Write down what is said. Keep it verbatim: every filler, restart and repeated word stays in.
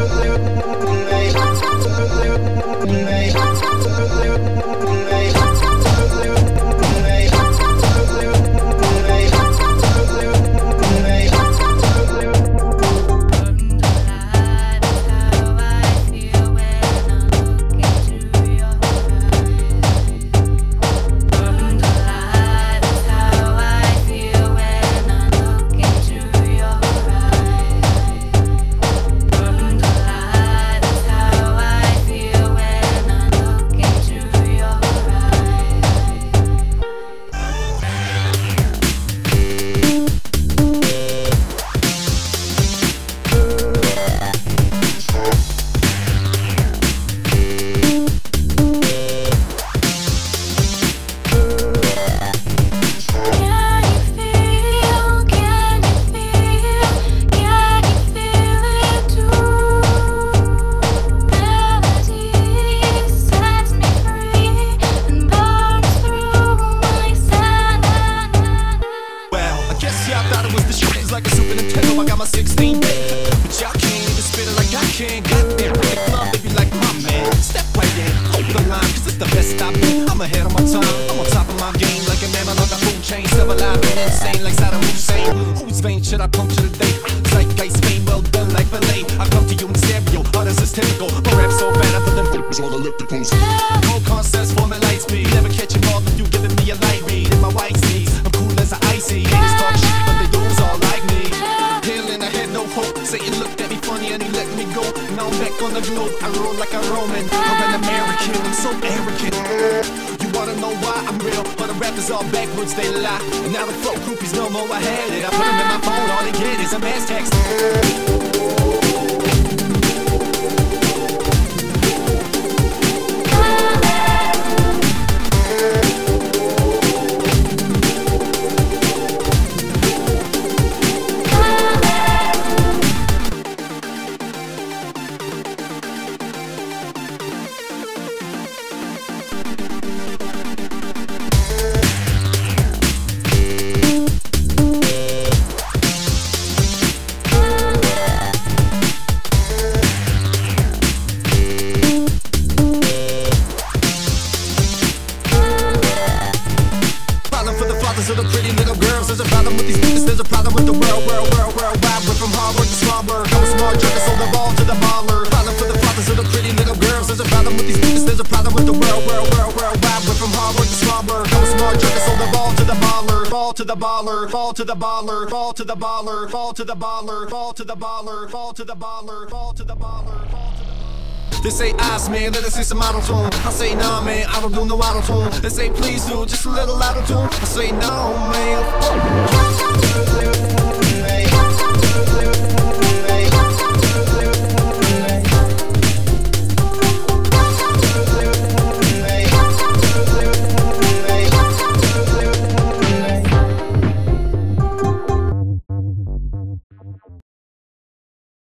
Like a Super Nintendo, I got my sixteen bit, but y'all can't even spit it like I can. Goddamn, in the club, they be like, my man, step right in, hold the line, cause it's the best I've been. I'm ahead of my time, I'm on top of my game, like a man on the food chain, still alive and insane, like Saddam Hussein. Whose vein should I pump to the day? Zeitgeist fame, well done like filet. I come to you in stereo, oh, this is typical. My rap so bad, I put them flippers on the ellipticals. Whole concepts for my light speed, never catching all of you giving me a light read in my white seas. I'm cool as an icy, haters talk shit, but they do's all like me. Satan looked at me funny and he let me go. Now I'm back on the globe, I roll like a Roman. I'm an American, I'm so arrogant. You wanna know why I'm real? But the rappers all backwards, they lie. And now the folk groupies no more, I had it. I put them in my phone, all they get is a mass text. Of the pretty little girls, there's a problem with these niggas, there's a problem with the world, world, world, worldwide. We're from Harvard to Smartburg, I'm a smart jerk, I sold the ball to the baller. Problem for the fathers of the pretty little girls, there's a problem with these niggas, there's a problem with the world, world, world, worldwide. We're from Harvard to Smartburg, I'm a smart jerk, I sold the ball to the baller. Ball to the baller, ball to the baller, ball to the baller, ball to the baller, ball to the baller, ball to the baller, ball to the baller, ball to the baller. They say ice man, let us see some auto-tune. I say nah man, I don't do no auto-tune. They say please do, just a little auto-tune. I say no man.